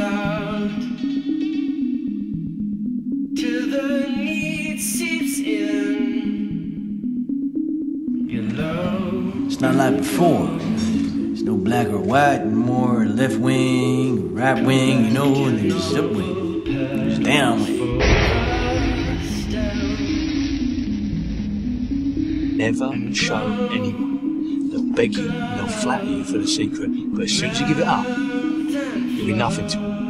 out till the need seeps in. Your love. It's not like before. There's no black or white, more left wing, right wing, you know, and there's up wing, there's down wing. Never show anyone. They'll beg you, they'll flatter you for the secret, but as soon as you give it up, you'll be nothing to them.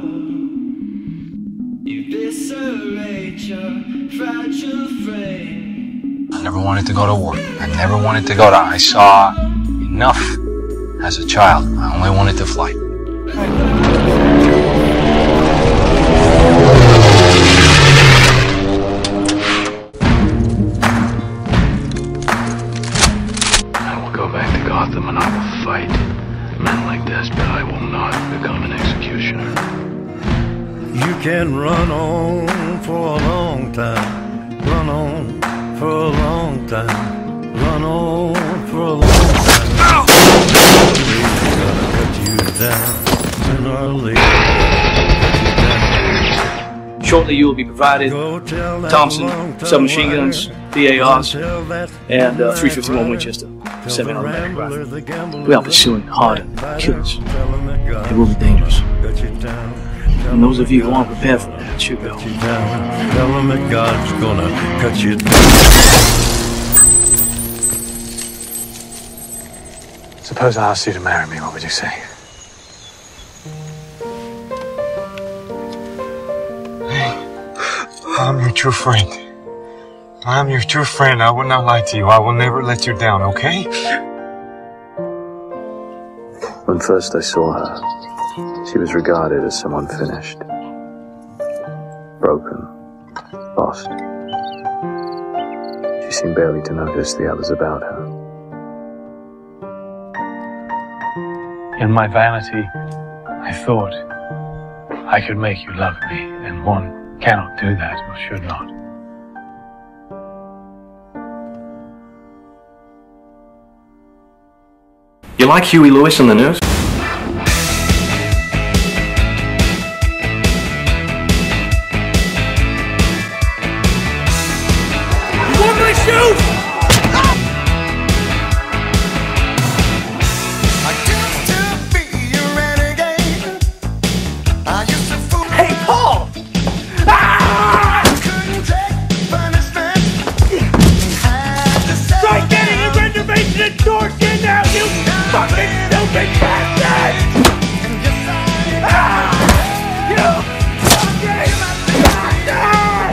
You eviscerate your fragile frame. I never wanted to go to war. I never wanted to go to. I saw enough as a child. I only wanted to fly. I will go back to Gotham and I will fight men like this, but I will not become an executioner. You can run on for a long time. Run on for a long time. Run on for a long time. Gonna cut you down sooner or later. Shortly you will be provided Thompson submachine guns, DARs, and 351 Winchester, 7-automatic rifle. We are pursuing hardened killers. It will be dangerous. And those of you who aren't prepared for that should go. Tell them that God's gonna cut you down. Suppose I asked you to marry me, what would you say? Hey, I'm your true friend. I'm your true friend. I will not lie to you. I will never let you down, okay? When first I saw her, she was regarded as someone finished. Broken. Lost. She seemed barely to notice the others about her. In my vanity, I thought I could make you love me, and one cannot do that or should not. You like Huey Lewis in the news? Hey, Paul! Try getting a reservation at Dorkin now, you fucking stupid bastard! You fucking bastard!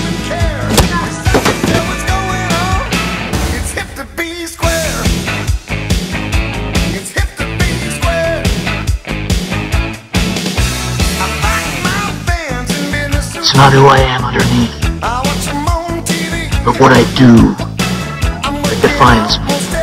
It's not who I am underneath, but what I do that defines me.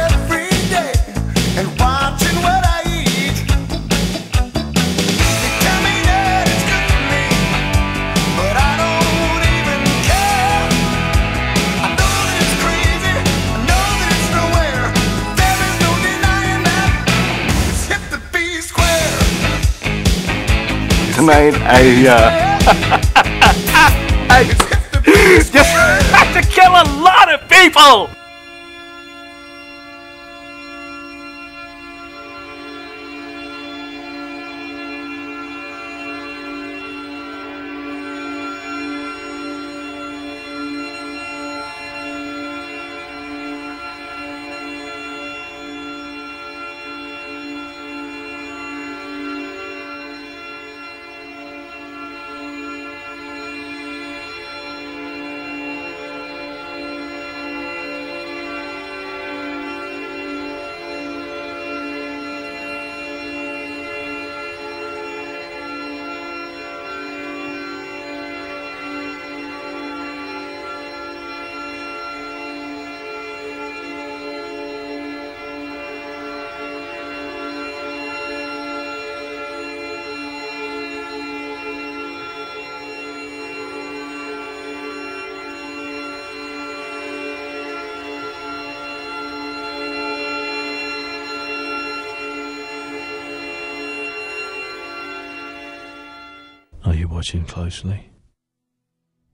Tonight, I just had to kill a lot of people! Are you watching closely?